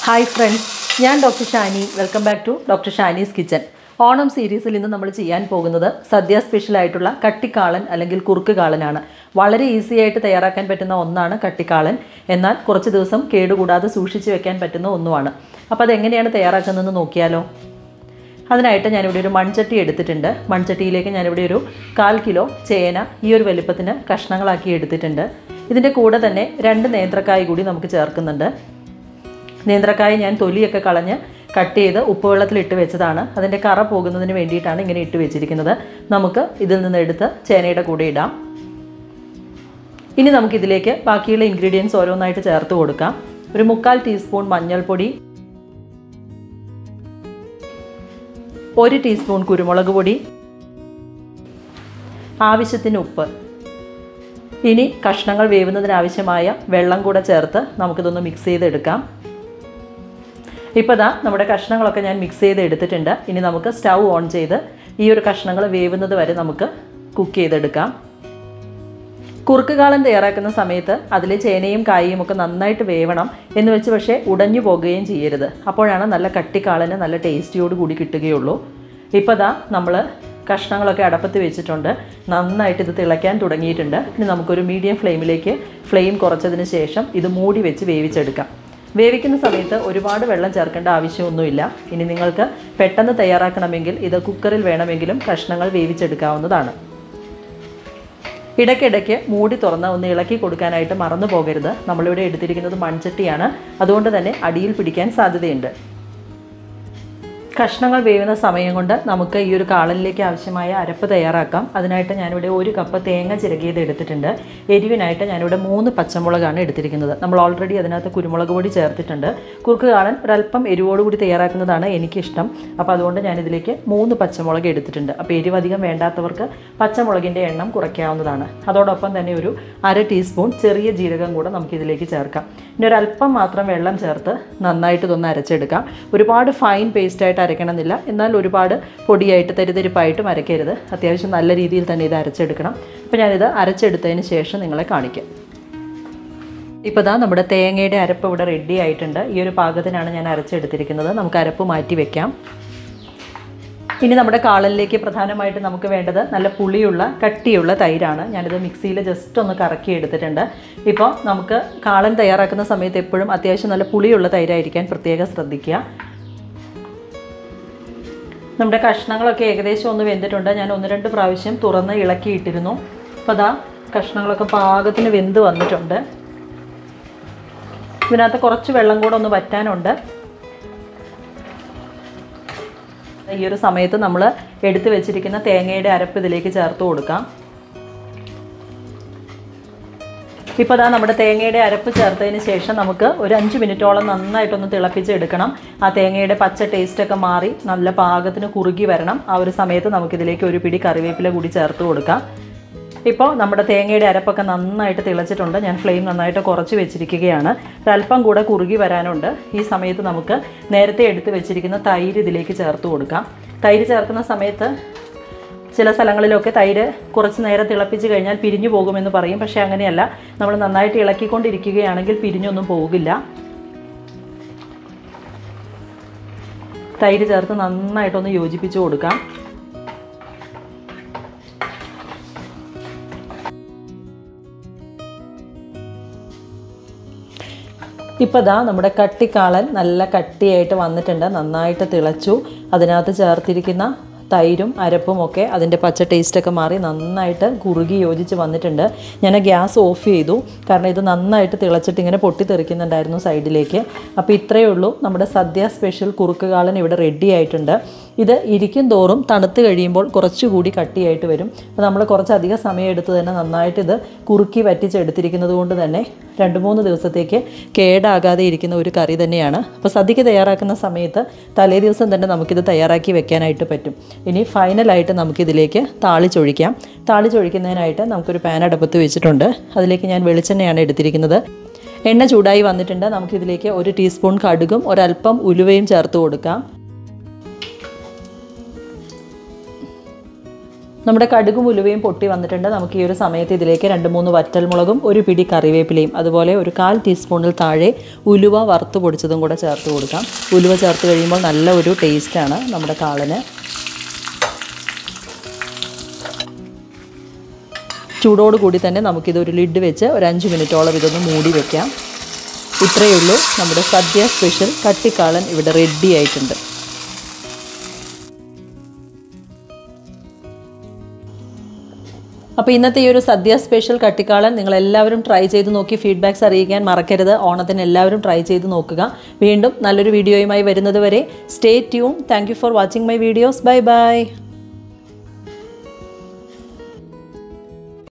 Hi friends, ഞാൻ doctor Shani. Welcome back to doctor Shani's kitchen. Onam സീരീസിൽ ഇന്ന് നമ്മൾ ചെയ്യാൻ പോകുന്നത് സദ്യ സ്പെഷ്യലായിട്ടുള്ള കട്ടിക്കാളൻ അല്ലെങ്കിൽ കുറുക്ക് കാളനാണ്. വളരെ ഈസി ആയിട്ട് തയ്യാറാക്കാൻ പറ്റുന്ന ഒന്നാണ് കട്ടിക്കാളൻ. എന്നാൽ കുറച്ച് ദിവസം കേടുകൂടാതെ സൂക്ഷിച്ച് വെക്കാൻ പറ്റുന്ന ഒന്നുമാണ്. അപ്പോൾ അതെങ്ങനെയാണ് തയ്യാറാക്കുന്നതെന്ന് നോക്കിയാലോ. അതിനായിട്ട് ഞാനിവിടെ ഒരു മൺചട്ടി എടുത്തിട്ടുണ്ട്. മൺചട്ടിയിലേക്ക് ഞാനിവിടെ ഒരു 1/4 കിലോ ചേന ഈ ഒരു വലിപ്പത്തിന് കഷ്ണങ്ങളാക്കി എടുത്തിട്ടുണ്ട്. ഇതിൻ്റെ കൂടെ തന്നെ 2 നേന്ത്രക്കായ് കൂടി നമുക്ക് ചേർക്കുന്നുണ്ട്. നേന്ത്രക്കായ ഞാൻ തൊലിയൊക്കെ കളഞ്ഞ് കട്ട് ചെയ്ത് ഉപ്പുവെള്ളത്തിലിട്ട് വെച്ചതാണ്. അതിൻ്റെ കറ പോകുന്നതിന് വേണ്ടിയിട്ടാണ് ഇങ്ങനെ ഇട്ട് വെച്ചിരിക്കുന്നത്. നമുക്ക് ഇതിൽ നിന്ന് എടുത്ത് ചേനയുടെ കൂടെ ഇടാം. ഇനി നമുക്കിതിലേക്ക് ബാക്കിയുള്ള ഇൻഗ്രീഡിയൻസ് ഓരോന്നായിട്ട് ചേർത്ത് കൊടുക്കാം. ഒരു 3/4 ടീസ്പൂൺ മഞ്ഞൾപ്പൊടി, 1 ടീസ്പൂൺ കുരുമുളക് പൊടി, ആവശ്യത്തിന് ഉപ്പ്. ഇനി കഷ്ണങ്ങൾ വേവുന്നതിനാവശ്യമായ വെള്ളം കൂടെ ചേർത്ത് നമുക്കിതൊന്ന് മിക്സ് ചെയ്തെടുക്കാം. ഇപ്പോൾ ദാ നമ്മുടെ കഷ്ണങ്ങളൊക്കെ ഞാൻ മിക്സ് ചെയ്ത് എടുത്തിട്ടുണ്ട്. ഇനി നമുക്ക് സ്റ്റൗ ഓൺ ചെയ്ത് ഈ ഒരു കഷ്ണങ്ങൾ വേവുന്നത് വരെ നമുക്ക് കുക്ക് ചെയ്തെടുക്കാം. കുറുക്ക് കാളൻ തയ്യാറാക്കുന്ന സമയത്ത് അതിലെ ചേനയും കായയും ഒക്കെ നന്നായിട്ട് വേവണം എന്ന് വെച്ച് പക്ഷേ ഉടഞ്ഞു പോകുകയും ചെയ്യരുത്. അപ്പോഴാണ് നല്ല കട്ടിക്കാളന് നല്ല ടേസ്റ്റിയോട് കൂടി കിട്ടുകയുള്ളൂ. ഇപ്പോൾ ദാ നമ്മൾ കഷ്ണങ്ങളൊക്കെ അടപ്പത്ത് വെച്ചിട്ടുണ്ട്. നന്നായിട്ട് ഇത് തിളയ്ക്കാൻ തുടങ്ങിയിട്ടുണ്ട്. ഇനി നമുക്കൊരു മീഡിയം ഫ്ലെയിമിലേക്ക് ഫ്ലെയിം കുറച്ചതിന് ശേഷം ഇത് മൂടി വെച്ച് വേവിച്ചെടുക്കാം. വേവിക്കുന്ന സമയത്ത് ഒരുപാട് വെള്ളം ചേർക്കേണ്ട ആവശ്യമൊന്നുമില്ല. ഇനി നിങ്ങൾക്ക് പെട്ടെന്ന് തയ്യാറാക്കണമെങ്കിൽ ഇത് കുക്കറിൽ വേണമെങ്കിലും കഷ്ണങ്ങൾ വേവിച്ചെടുക്കാവുന്നതാണ്. ഇടയ്ക്കിടയ്ക്ക് മൂടി തുറന്ന് ഒന്ന് ഇളക്കി കൊടുക്കാനായിട്ട് മറന്നു പോകരുത്. നമ്മളിവിടെ എടുത്തിരിക്കുന്നത് മൺചട്ടിയാണ്, അതുകൊണ്ട് തന്നെ അടിയിൽ പിടിക്കാൻ സാധ്യതയുണ്ട്. കഷ്ണങ്ങൾ വേവുന്ന സമയം കൊണ്ട് നമുക്ക് ഈ ഒരു കാളനിലേക്ക് ആവശ്യമായ അരപ്പ് തയ്യാറാക്കാം. അതിനായിട്ട് ഞാനിവിടെ 1 കപ്പ് തേങ്ങ ചിരകിയത് എടുത്തിട്ടുണ്ട്. എരിവിനായിട്ട് ഞാനിവിടെ 3 പച്ചമുളകാണ് എടുത്തിരിക്കുന്നത്. നമ്മൾ ഓൾറെഡി അതിനകത്ത് കുരുമുളക് പൊടി ചേർത്തിട്ടുണ്ട്. കുറുക്ക് കാളൻ ഒരല്പം എരിവോടുകൂടി തയ്യാറാക്കുന്നതാണ് എനിക്കിഷ്ടം. അപ്പോൾ അതുകൊണ്ട് ഞാനിതിലേക്ക് 3 പച്ചമുളക് എടുത്തിട്ടുണ്ട്. അപ്പോൾ എരിവ് അധികം വേണ്ടാത്തവർക്ക് പച്ചമുളകിൻ്റെ എണ്ണം കുറയ്ക്കാവുന്നതാണ്. അതോടൊപ്പം തന്നെ ഒരു 1/2 ടീസ്പൂൺ ചെറിയ ജീരകം കൂടെ നമുക്കിതിലേക്ക് ചേർക്കാം. ഇനി ഒരല്പം മാത്രം വെള്ളം ചേർത്ത് നന്നായിട്ട് ഇതൊന്ന് അരച്ചെടുക്കാം. ഒരുപാട് ഫൈൻ പേസ്റ്റായിട്ട് അരയ്ക്കണമെന്നില്ല, എന്നാൽ ഒരുപാട് പൊടിയായിട്ട് തരിതരിപ്പായിട്ടും അരയ്ക്കരുത്. അത്യാവശ്യം നല്ല രീതിയിൽ തന്നെ ഇത് അരച്ചെടുക്കണം. അപ്പോൾ ഞാനിത് അരച്ചെടുത്തതിന് ശേഷം നിങ്ങളെ കാണിക്കാം. ഇപ്പോൾ ദാ നമ്മുടെ തേങ്ങയുടെ അരപ്പ് ഇവിടെ റെഡി ആയിട്ടുണ്ട്. ഈ ഒരു പാകത്തിനാണ് ഞാൻ അരച്ചെടുത്തിരിക്കുന്നത്. നമുക്ക് അരപ്പ് മാറ്റി വെക്കാം. ഇനി നമ്മുടെ കാളനിലേക്ക് പ്രധാനമായിട്ട് നമുക്ക് വേണ്ടത് നല്ല പുളിയുള്ള കട്ടിയുള്ള തൈരാണ്. ഞാനിത് മിക്സിയിൽ ജസ്റ്റ് ഒന്ന് കറക്കി എടുത്തിട്ടുണ്ട്. ഇപ്പോൾ നമുക്ക് കാളൻ തയ്യാറാക്കുന്ന സമയത്ത് എപ്പോഴും അത്യാവശ്യം നല്ല പുളിയുള്ള തൈരായിരിക്കാൻ പ്രത്യേകം ശ്രദ്ധിക്കുക. നമ്മുടെ കഷ്ണങ്ങളൊക്കെ ഏകദേശം ഒന്ന് വെന്തിട്ടുണ്ട്. ഞാൻ 1-2 പ്രാവശ്യം തുറന്ന് ഇളക്കിയിട്ടിരുന്നു. അപ്പോൾ അതാ കഷ്ണങ്ങളൊക്കെ പാകത്തിന് വെന്ത് വന്നിട്ടുണ്ട്. ഇതിനകത്ത് കുറച്ച് വെള്ളം കൂടെ ഒന്ന് വറ്റാനുണ്ട്. ഈ ഒരു സമയത്ത് നമ്മൾ എടുത്തു വെച്ചിരിക്കുന്ന തേങ്ങയുടെ അരപ്പ് ഇതിലേക്ക് ചേർത്ത് കൊടുക്കാം. ഇപ്പോൾ ദാ നമ്മുടെ തേങ്ങയുടെ അരപ്പ് ചേർത്തതിന് ശേഷം നമുക്ക് ഒരു 5 മിനിറ്റോളം നന്നായിട്ടൊന്ന് തിളപ്പിച്ചെടുക്കണം. ആ തേങ്ങയുടെ പച്ച ടേസ്റ്റൊക്കെ മാറി നല്ല പാകത്തിന് കുറുകി വരണം. ആ ഒരു സമയത്ത് നമുക്കിതിലേക്ക് ഒരു പിടി കറിവേപ്പില കൂടി ചേർത്ത് കൊടുക്കാം. ഇപ്പോൾ നമ്മുടെ തേങ്ങയുടെ അരപ്പൊക്കെ നന്നായിട്ട് തിളച്ചിട്ടുണ്ട്. ഞാൻ ഫ്ലെയിം നന്നായിട്ട് കുറച്ച് വെച്ചിരിക്കുകയാണ്. ഒരല്പം കൂടെ കുറുകി വരാനുണ്ട്. ഈ സമയത്ത് നമുക്ക് നേരത്തെ എടുത്ത് വെച്ചിരിക്കുന്ന തൈര് ഇതിലേക്ക് ചേർത്ത് കൊടുക്കാം. തൈര് ചേർക്കുന്ന സമയത്ത് ചില സ്ഥലങ്ങളിലൊക്കെ തൈര് കുറച്ച് നേരം തിളപ്പിച്ച് കഴിഞ്ഞാൽ പിരിഞ്ഞു പോകുമെന്ന് പറയും. പക്ഷേ അങ്ങനെയല്ല, നമ്മൾ നന്നായിട്ട് ഇളക്കിക്കൊണ്ടിരിക്കുകയാണെങ്കിൽ പിരിഞ്ഞൊന്നും പോകില്ല. തൈര് ചേർത്ത് നന്നായിട്ടൊന്ന് യോജിപ്പിച്ച് കൊടുക്കാം. ഇപ്പോൾ ദാ നമ്മുടെ കട്ടിക്കാളൻ നല്ല കട്ടിയായിട്ട് വന്നിട്ടുണ്ട്. നന്നായിട്ട് തിളച്ചു. അതിനകത്ത് ചേർത്തിരിക്കുന്ന തൈരും അരപ്പും ഒക്കെ അതിൻ്റെ പച്ച ടേസ്റ്റൊക്കെ മാറി നന്നായിട്ട് കുറുകി യോജിച്ച് വന്നിട്ടുണ്ട്. ഞാൻ ഗ്യാസ് ഓഫ് ചെയ്തു, കാരണം ഇത് നന്നായിട്ട് തിളച്ചിട്ട് ഇങ്ങനെ പൊട്ടിത്തെറിക്കുന്നുണ്ടായിരുന്നു സൈഡിലേക്ക്. അപ്പോൾ ഇത്രയേ ഉള്ളൂ, നമ്മുടെ സദ്യ സ്പെഷ്യൽ കുറുക്ക് കാളൻ ഇവിടെ റെഡി ആയിട്ടുണ്ട്. ഇത് ഇരിക്കും തോറും തണുത്ത് കഴിയുമ്പോൾ കുറച്ചുകൂടി കട്ടിയായിട്ട് വരും. അപ്പോൾ നമ്മൾ കുറച്ചധികം സമയം എടുത്ത് തന്നെ നന്നായിട്ട് ഇത് കുറുക്കി വറ്റിച്ചെടുത്തിരിക്കുന്നത് കൊണ്ട് തന്നെ 2-3 ദിവസത്തേക്ക് കേടാകാതെ ഇരിക്കുന്ന ഒരു കറി തന്നെയാണ്. അപ്പോൾ സദ്യക്ക് തയ്യാറാക്കുന്ന സമയത്ത് തലേ ദിവസം തന്നെ നമുക്കിത് തയ്യാറാക്കി വെക്കാനായിട്ട് പറ്റും. ഇനി ഫൈനലായിട്ട് നമുക്കിതിലേക്ക് താളിച്ചൊഴിക്കാം. താളിച്ചൊഴിക്കുന്നതിനായിട്ട് നമുക്കൊരു പാൻ അടുപ്പത്ത് വെച്ചിട്ടുണ്ട്. അതിലേക്ക് ഞാൻ വെളിച്ചെണ്ണയാണ് എടുത്തിരിക്കുന്നത്. എണ്ണ ചൂടായി വന്നിട്ടുണ്ട്. നമുക്കിതിലേക്ക് 1 ടീസ്പൂൺ കടുകും ഒരല്പം ഉലുവയും ചേർത്ത് കൊടുക്കാം. നമ്മുടെ കടുകും ഉലുവയും പൊട്ടി വന്നിട്ടുണ്ട്. നമുക്ക് ഈ ഒരു സമയത്ത് ഇതിലേക്ക് 2-3 വറ്റൽമുളകും ഒരു പിടി കറിവേപ്പിലയും അതുപോലെ ഒരു 1/4 ടീസ്പൂണിൽ താഴെ ഉലുവ വറുത്ത് പൊടിച്ചതും കൂടെ ചേർത്ത് കൊടുക്കാം. ഉലുവ ചേർത്ത് കഴിയുമ്പോൾ നല്ല ഒരു ടേസ്റ്റാണ് നമ്മുടെ കാളന്. ചൂടോടുകൂടി തന്നെ നമുക്കിതൊരു ലിഡ് വെച്ച് ഒരു 5 മിനിറ്റോളം ഇതൊന്ന് മൂടി വയ്ക്കാം. ഇത്രയേ ഉള്ളൂ, നമ്മുടെ സദ്യ സ്പെഷ്യൽ കട്ടിക്കാളൻ ഇവിടെ റെഡി ആയിട്ടുണ്ട്. അപ്പോൾ ഇന്നത്തെ ഈ ഒരു സദ്യ സ്പെഷ്യൽ കട്ടിക്കാളൻ നിങ്ങളെല്ലാവരും ട്രൈ ചെയ്ത് നോക്കി ഫീഡ്ബാക്ക്സ് അറിയിക്കാൻ മറക്കരുത്. ഓണത്തിന് എല്ലാവരും ട്രൈ ചെയ്ത് നോക്കുക. വീണ്ടും നല്ലൊരു വീഡിയോയുമായി വരുന്നത് വരെ stay tune. Thank you for watching my videos. Bye by.